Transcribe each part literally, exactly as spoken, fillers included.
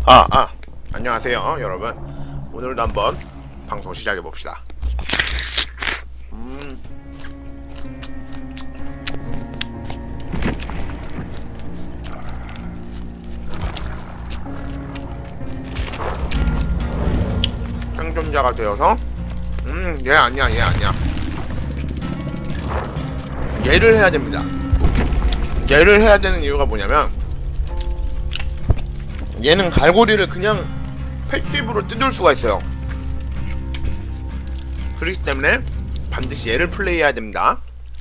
아, 아, 안녕하세요, 여러분. 오늘도 한번 방송 시작해봅시다. 음, 생존자가 되어서, 음, 얘 아니야, 얘 아니야. 얘를 해야 됩니다. 얘를 해야 되는 이유가 뭐냐면, 얘는 갈고리를 그냥 패시브로 뜯을 수가 있어요. 그렇기 때문에 반드시 얘를 플레이해야 됩니다.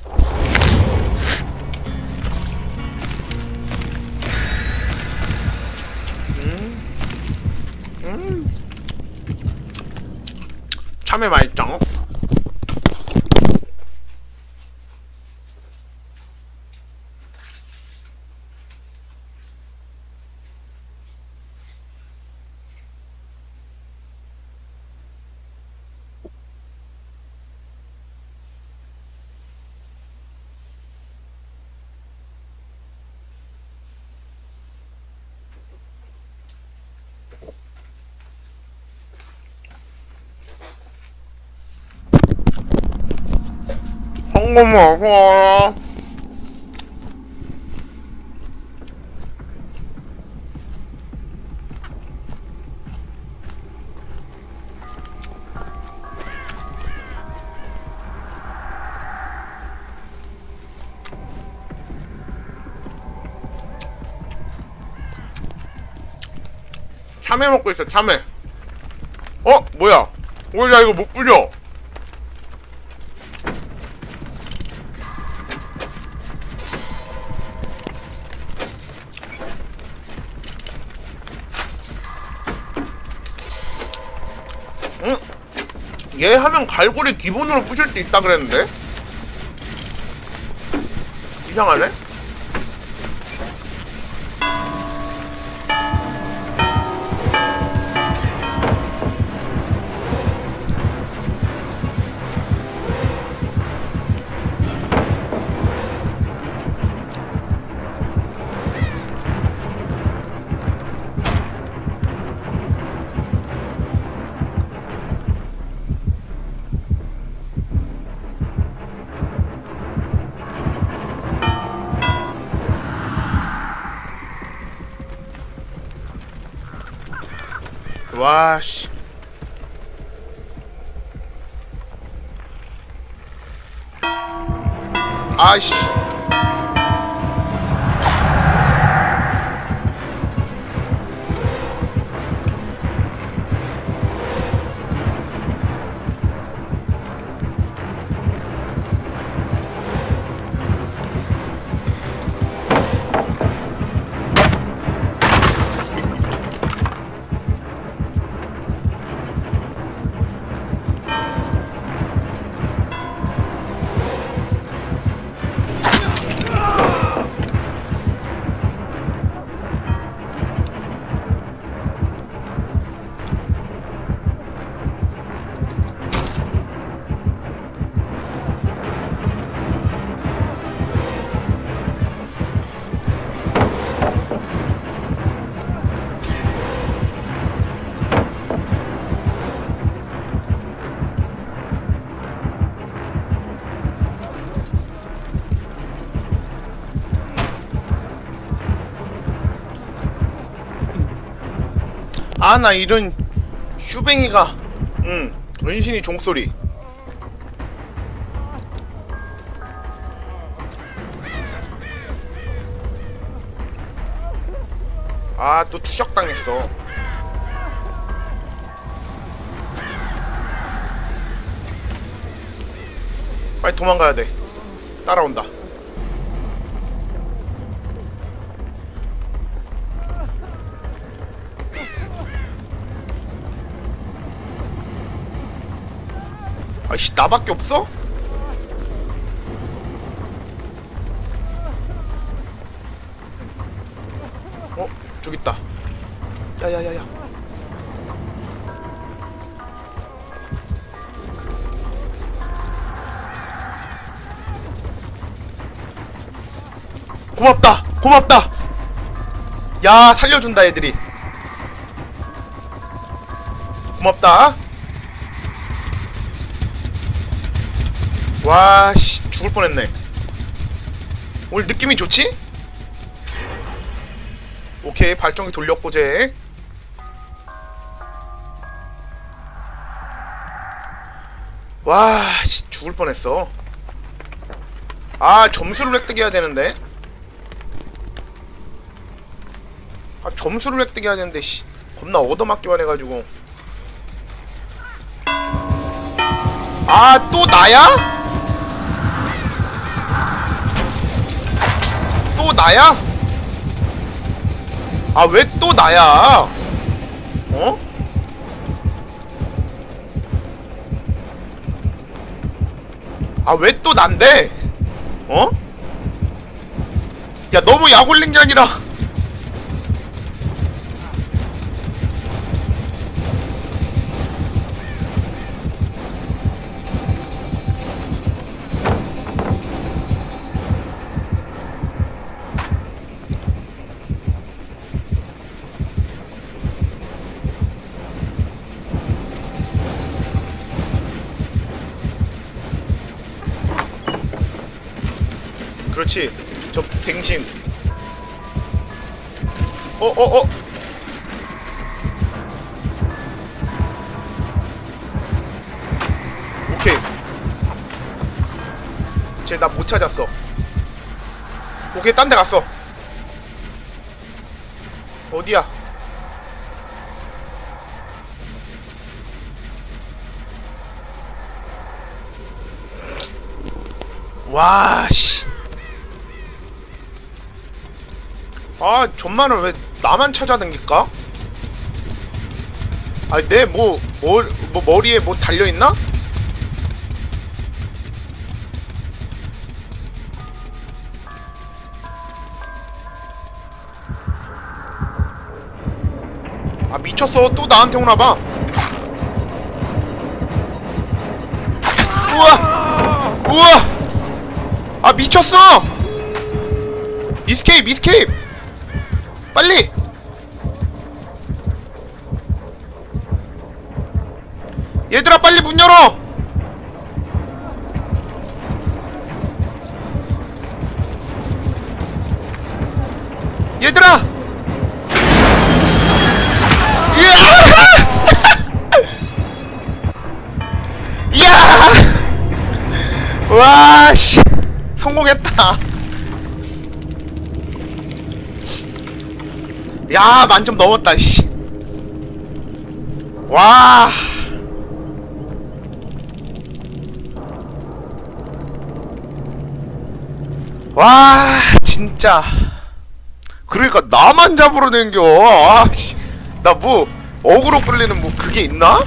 음, 음, 참외 맛있죠? 황금 어서와요. 참외 먹고 있어, 참외. 어? 뭐야? 왜 나 이거 못 부려? 응? 얘 하면 갈고리 기본으로 부실 수 있다 그랬는데? 이상하네? 와, 씨. 아이씨. 아, 나 이런 슈뱅이가. 응, 은신이 종소리. 아, 또 추적당했어. 빨리 도망가야 돼. 따라온다. 아이씨, 나밖에 없어? 어? 저기 있다. 야야야야. 고맙다 고맙다. 야, 살려준다 애들이. 고맙다. 와씨 죽을 뻔했네. 오늘 느낌이 좋지? 오케이 발전기 돌렸고 제 와 씨 죽을 뻔했어. 아 점수를 획득해야 되는데. 아 점수를 획득해야 되는데 씨 겁나 얻어맞기만 해가지고. 아 또 나야? 또 나야? 아 왜 또 나야? 어? 아 왜 또 난데? 어? 야 너무 약올린 게 아니라 그렇지. 저 갱신. 어어어 어, 어. 오케이. 쟤 나 못 찾았어. 오케이 딴 데 갔어. 어디야? 와 씨. 아 전만을 왜 나만 찾아다닐까? 아니 내 뭐 뭐 뭐 머리에 뭐 달려있나? 아 미쳤어. 또 나한테 오나봐. 우와 우와 아 미쳤어. 이스케이프 이스케이프 빨리. 얘들아 빨리 문 열어. 얘들아 이야 와씨 성공했다. 야 만점 넘었다 씨. 와 와 진짜 그러니까 나만 잡으러 댕겨. 아씨 나 뭐 어그로 끌리는 뭐 그게 있나?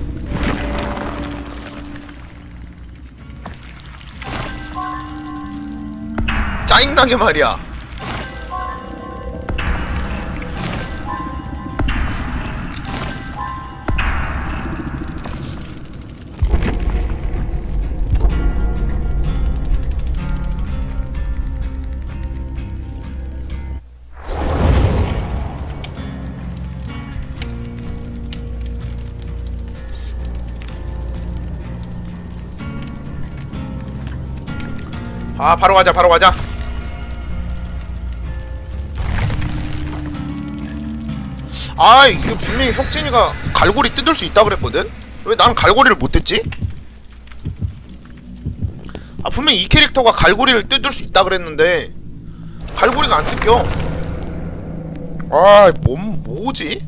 짜증나게 말이야. 아 바로 가자 바로 가자. 아 이거 분명히 혁진이가 갈고리 뜯을 수 있다 그랬거든? 왜 나는 갈고리를 못 뜯지? 아 분명히 이 캐릭터가 갈고리를 뜯을 수 있다 그랬는데 갈고리가 안 뜯겨. 아 뭔 뭐지?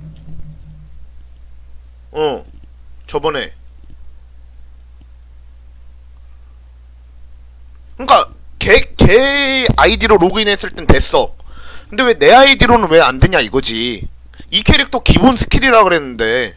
어 저번에 그니까 걔, 걔 아이디로 로그인했을 땐 됐어. 근데 왜 내 아이디로는 왜 안 되냐 이거지. 이 캐릭터 기본 스킬이라 그랬는데.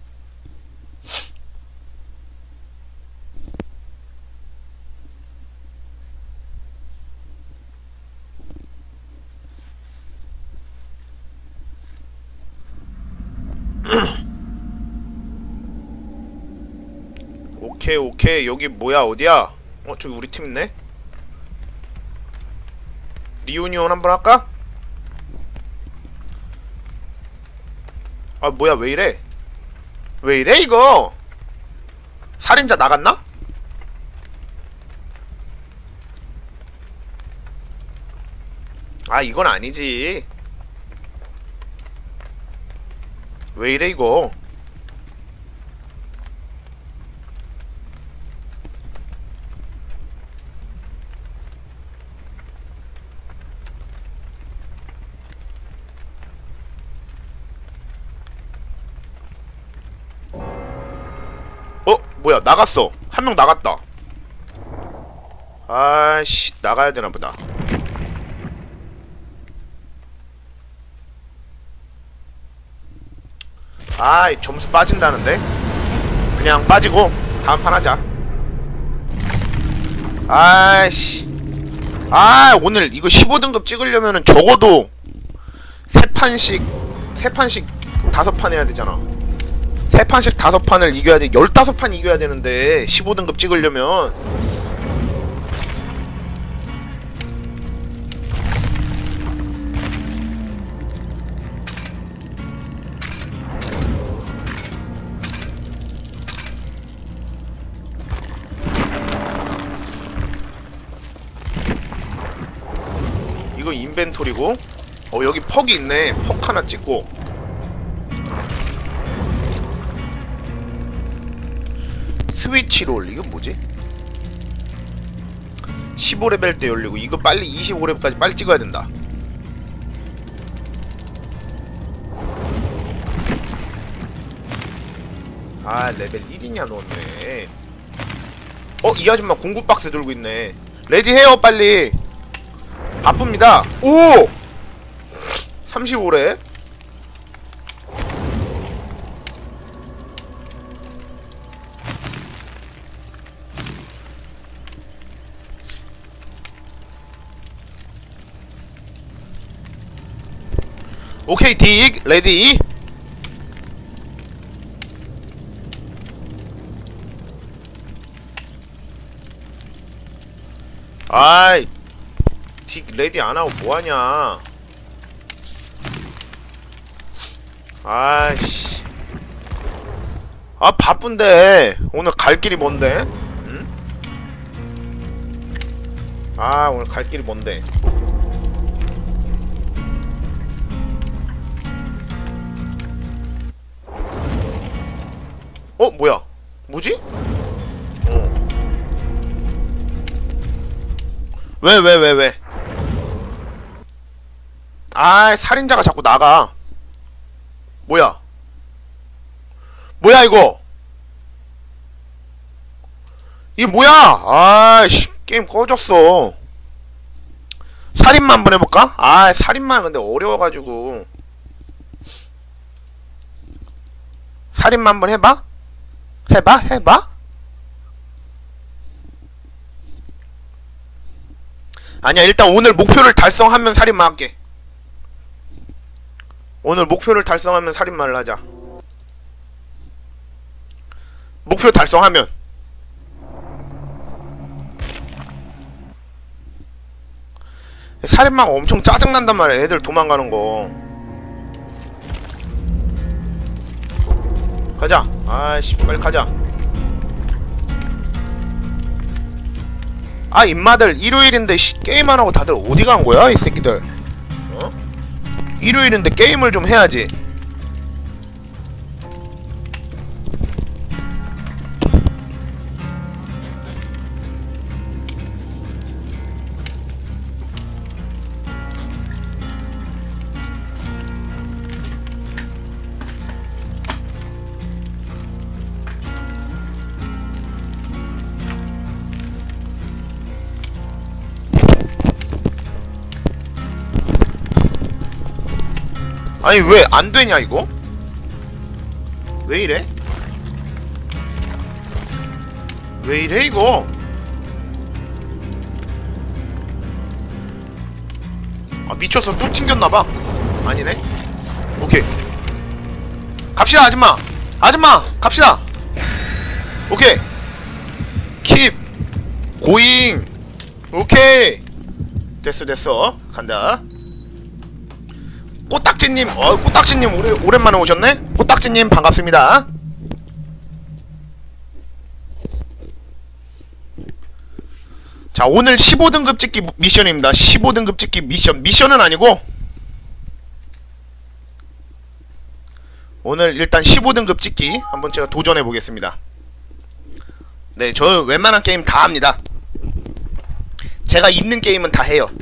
오케이 오케이 여기 뭐야 어디야? 어 저기 우리 팀 있네. 리유니온 한번 할까? 아 뭐야 왜 이래? 왜 이래 이거? 살인자 나갔나? 아 이건 아니지. 왜 이래 이거? 어? 뭐야 나갔어. 한 명 나갔다. 아이씨 나가야 되나 보다. 아이 점수 빠진다는데? 그냥 빠지고 다음 판 하자. 아이씨. 아 오늘 이거 십오 등급 찍으려면은 적어도 세 판씩 세 판씩 다섯 판 해야 되잖아. 세 판씩 다섯 판을 이겨야 돼. 열다섯 판 이겨야 되는데 십오 등급 찍으려면. 이거 인벤토리고. 어 여기 퍽이 있네. 퍽 하나 찍고. 스위치롤 이건 뭐지? 십오 레벨 때 열리고. 이거 빨리 이십오 레벨까지 빨리 찍어야 된다. 아 레벨 일이냐 너네. 어 이 아줌마 공구 박스 들고 있네. 레디해요 빨리. 바쁩니다. 오! 삼십오 렙. 오케이 딕 레디. 아이 딕 레디 안하고 뭐하냐. 아이씨. 아 바쁜데 오늘 갈 길이 뭔데? 응? 아 오늘 갈 길이 뭔데? 어 뭐야 뭐지? 어. 왜 왜 왜 왜? 아 살인자가 자꾸 나가. 뭐야 뭐야 이거. 이게 뭐야. 아이씨 게임 꺼졌어. 살인만 한번 해볼까? 아 살인만 근데 어려워가지고. 살인만 한번 해봐? 해봐? 해봐? 아니야 일단 오늘 목표를 달성하면 살인만 할게. 오늘 목표를 달성하면 살인마를 하자. 목표 달성하면. 살인마가 엄청 짜증난단 말이야. 애들 도망가는 거. 가자. 아이씨 빨리 가자. 아 임마들 일요일인데 씨, 게임 안하고 다들 어디 간거야 이 새끼들. 어? 일요일인데 게임을 좀 해야지. 아니 왜 안되냐 이거? 왜 이래? 왜 이래 이거? 아 미쳐서 또 튕겼나봐. 아니네. 오케이 갑시다 아줌마. 아줌마 갑시다. 오케이 킵 고잉. 오케이 됐어 됐어 간다. 꼬딱지님, 어, 꼬딱지님 오래, 오랜만에 오셨네? 꼬딱지님 반갑습니다. 자, 오늘 십오 등급 찍기 미션입니다. 십오 등급 찍기 미션. 미션은 아니고 오늘 일단 십오 등급 찍기 한번 제가 도전해 보겠습니다. 네, 저 웬만한 게임 다 합니다. 제가 있는 게임은 다 해요.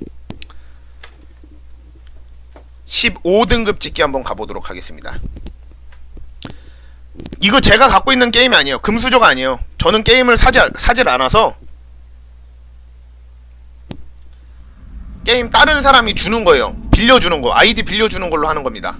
십오 등급 찍기 한번 가보도록 하겠습니다. 이거 제가 갖고 있는 게임이 아니에요. 금수저가 아니에요. 저는 게임을 사지, 사질 않아서 게임 다른 사람이 주는 거예요. 빌려주는 거. 아이디 빌려주는 걸로 하는 겁니다.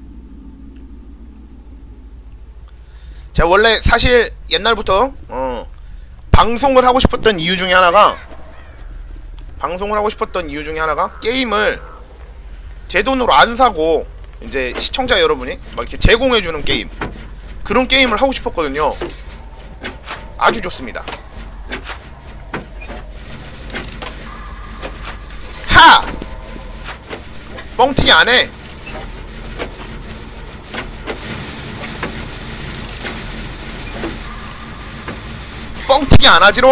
제가 원래 사실 옛날부터 어, 방송을 하고 싶었던 이유 중에 하나가 방송을 하고 싶었던 이유 중에 하나가 게임을 제 돈으로 안 사고 이제 시청자 여러분이 막 이렇게 제공해주는 게임, 그런 게임을 하고 싶었거든요. 아주 좋습니다. 하! 뻥튀기 안해. 뻥튀기 안하지롱.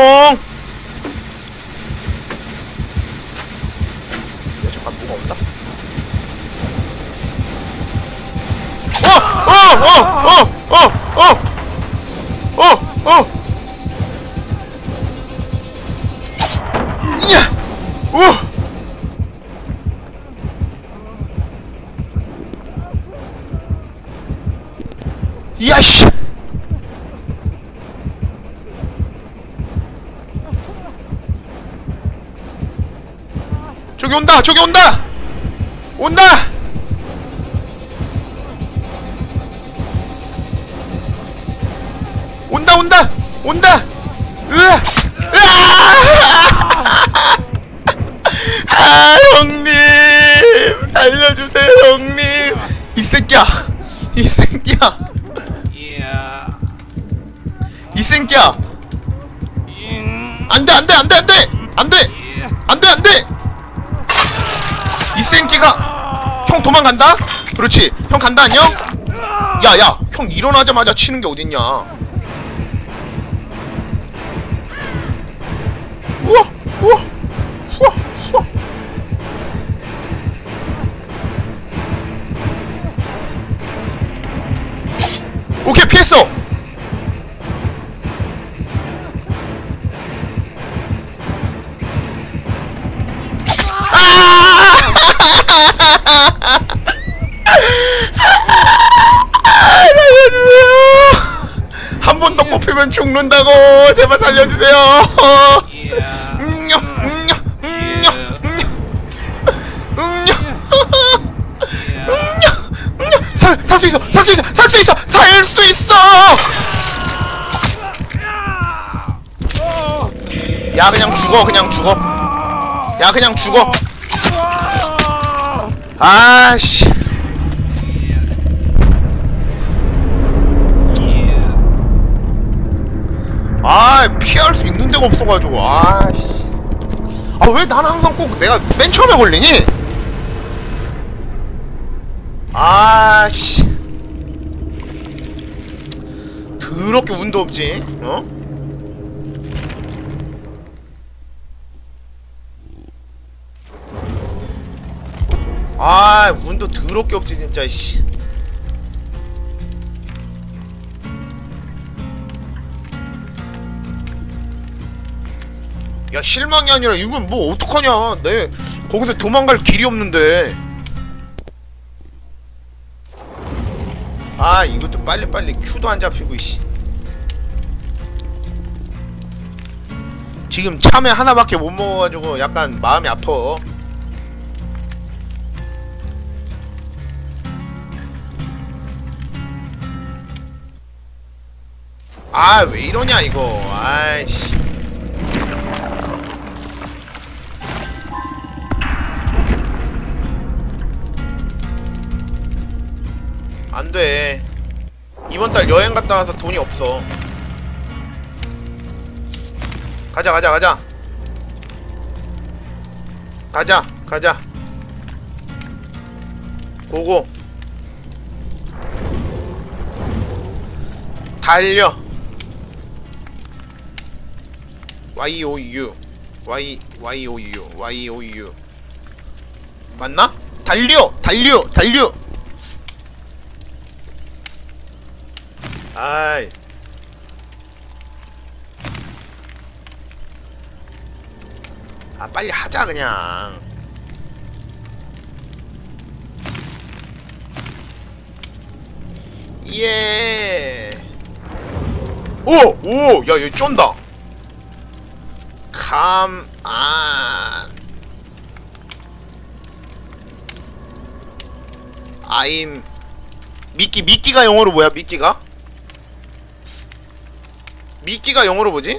잠깐 뭐가 온다. 어! 어! 어! 어! 어! 어! 어! 어! 이야! 우! 야씨! 저기 온다! 저기 온다! 온다! 온다 온다! 온다! 으아! 으아! 아, 형님! 살려주세요, 형님! 이 새끼야! 이 새끼야! 이 새끼야! 안돼 안돼 안돼 안돼! 안돼! 안돼 안돼! 이 새끼가 형 도망간다? 그렇지, 형 간다 안녕? 야야, 형 일어나자마자 치는 게 어딨냐? 우와 우와 우와 우와. 오케이, 피했어. 한 번 더 뽑히면 죽는다고. 제발 살려주세요. 음녀 음녀 음녀 음녀 음녀 음녀 음녀. 살 살 수 있어, 살 수 있어, 살 수 있어, 살 수 있어. 야, 그냥 죽어, 그냥 죽어. 야, 그냥 죽어. 아씨. 아, 피할 수 있는 데가 없어가지고. 아씨. 아, 왜 난 항상 꼭 내가 맨 처음에 걸리니? 아씨. 더럽게 운도 없지. 어? 아, 운도 더럽게 없지 진짜. 씨. 야, 실망이 아니라 이건 뭐 어떡하냐. 내 거기서 도망갈 길이 없는데. 아, 이것도 빨리빨리 큐도 안 잡히고. 씨. 지금 참외 하나밖에 못 먹어가지고 약간 마음이 아파. 아, 왜 이러냐 이거. 아이씨. 안돼. 이번달 여행 갔다 와서 돈이 없어. 가자 가자 가자 가자 가자. 고고. 달려. 와이오유. Y Y O U Y O U 맞나? 달려! 달려! 달려! 아이 아 빨리 하자 그냥. 예. 오! 오! 야 얘 쫀다. 감... 안... I'm... 미끼, 미끼가 영어로 뭐야, 미끼가? 미끼가 영어로 뭐지?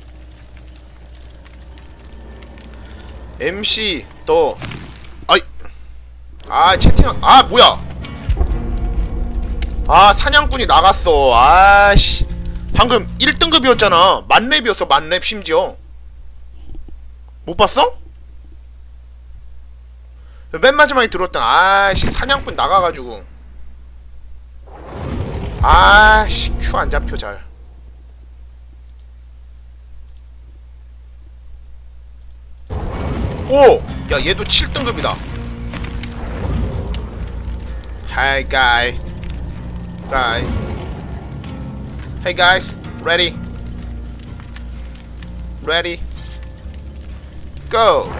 엠씨, 더... 아이... 아, 채팅... 아, 뭐야! 아, 사냥꾼이 나갔어. 아씨. 방금 일 등급이었잖아. 만렙이었어, 만렙 심지어. 못 봤어? 맨 마지막에 들었던 아씨 사냥꾼 나가가지고 아씨 큐 안 잡혀 잘. 오! 야 얘도 칠 등급이다. Hi guy guy Hey guys ready ready go.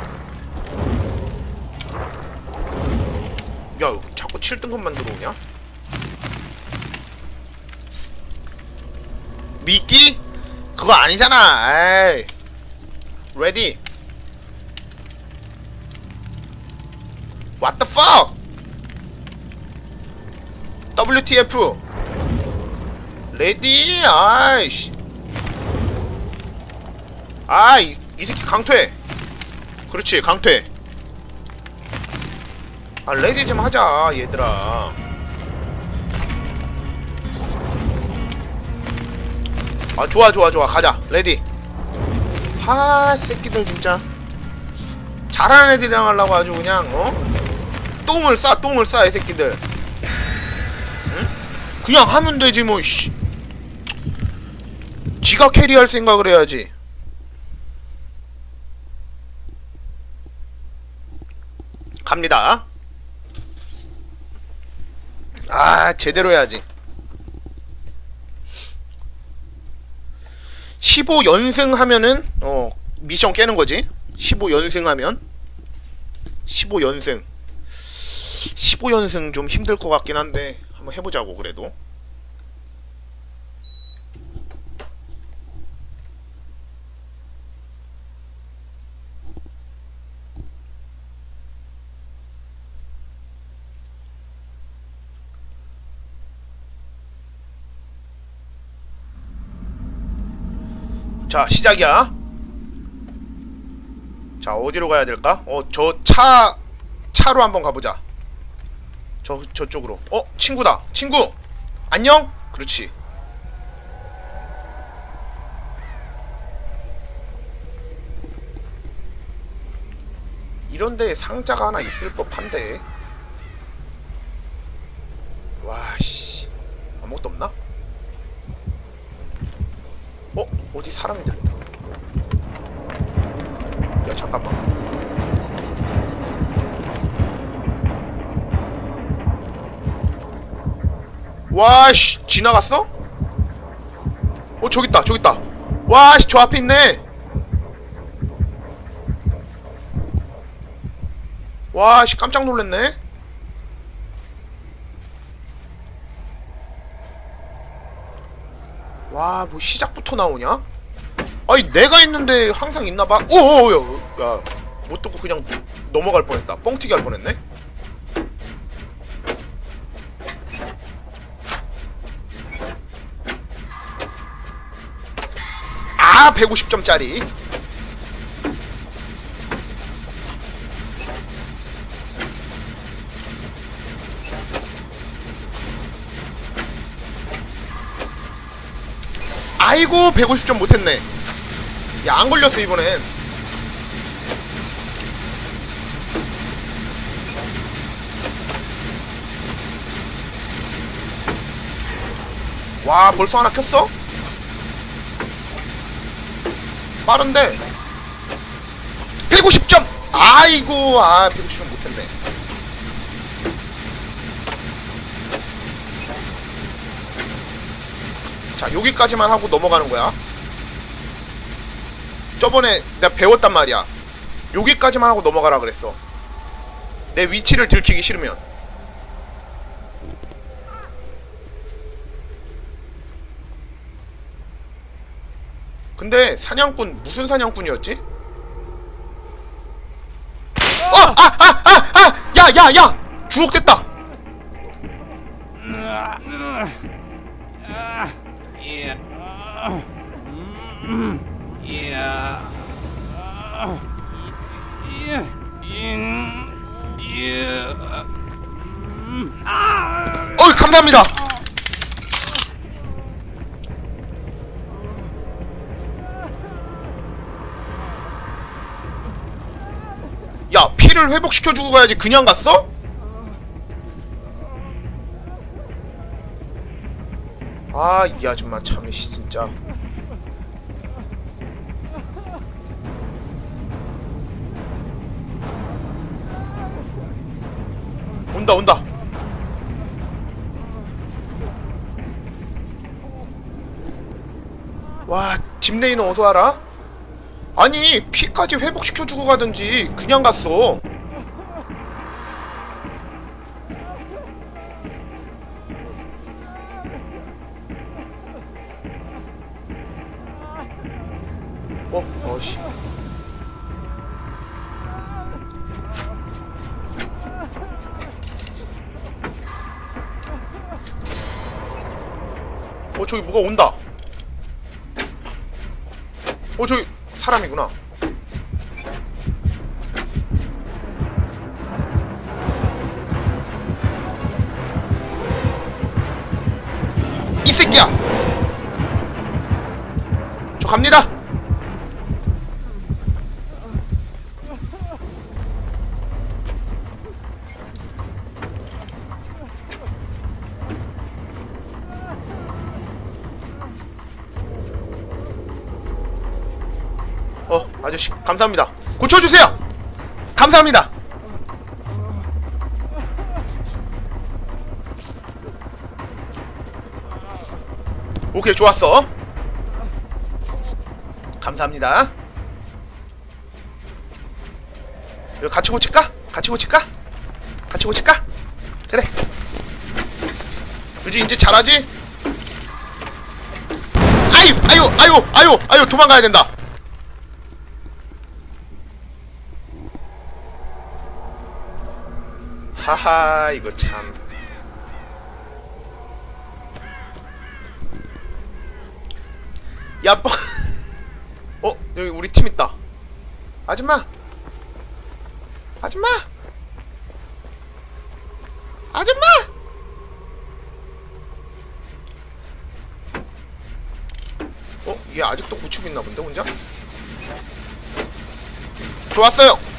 야 자꾸 칠 등급만 들어오냐? 미끼? 그거 아니잖아. 에이. ready what the fuck 더블유티에프 레디. 아이씨 아이 이 새끼 강퇴. 그렇지 강퇴. 아 레디 좀 하자 얘들아. 아 좋아 좋아 좋아 가자 레디. 하 새끼들 진짜 잘하는 애들이랑 하려고 아주 그냥 어? 똥을 싸 똥을 싸 이 새끼들. 응? 그냥 하면 되지 뭐 씨. 지가 캐리할 생각을 해야지. 갑니다. 아 제대로 해야지. 십오 연승 하면은 어 미션 깨는거지. 십오 연승 하면 십오 연승 십오 연승 좀 힘들것 같긴 한데 한번 해보자고 그래도. 자 시작이야. 자 어디로 가야 될까? 어 저 차 차로 한번 가보자. 저 저쪽으로. 어 친구다. 친구 안녕. 그렇지. 이런데 상자가 하나 있을 법한데. 와씨 아무것도 없나? 어? 어디 사람이 들린다. 야 잠깐만. 와씨 지나갔어? 어 저기있다 저기있다. 와씨 저 앞에 있네. 와씨 깜짝 놀랐네. 와 뭐 시작부터 나오냐? 아니 내가 있는데 항상 있나봐. 오오오 야 못 듣고 그냥 넘어갈 뻔했다. 뻥튀기 할 뻔했네. 아 백오십 점짜리. 아이고 백오십 점 못했네. 야 안걸렸어 이번엔. 와 벌써 하나 켰어? 빠른데? 백오십 점! 아이고, 아, 백오십 점 못했네. 자, 여기까지만 하고 넘어가는 거야. 저번에 내가 배웠단 말이야. 여기까지만 하고 넘어가라 그랬어. 내 위치를 들키기 싫으면. 근데 사냥꾼 무슨 사냥꾼이었지? 어! 아! 아! 아! 아! 야! 야! 야! 주옥됐다! 어이, 감사합니다! 야, 피를 회복시켜주고 가야지. 그냥 갔어? 아, 이 아줌마 참, 씨, 진짜. 온다, 온다. 와, 집레이너 어서 와라. 아니, 피까지 회복시켜주고 가든지 그냥 갔어. 어? 어이씨. 어, 저기 뭐가 온다. 어, 저기 사람이구나. 이 새끼야! 저 갑니다! 어, 아저씨, 감사합니다. 고쳐주세요! 감사합니다! 오케이, 좋았어. 감사합니다. 이거 같이 고칠까? 같이 고칠까? 같이 고칠까? 그래. 그지, 이제 잘하지? 아유, 아유, 아유, 아유, 아유, 도망가야 된다. 하하, 이거 참. 야, 뻐. 어, 여기 우리 팀 있다. 아줌마. 아줌마. 아줌마. 어, 얘 아직도 고치고 있나 본데, 혼자? 좋았어요.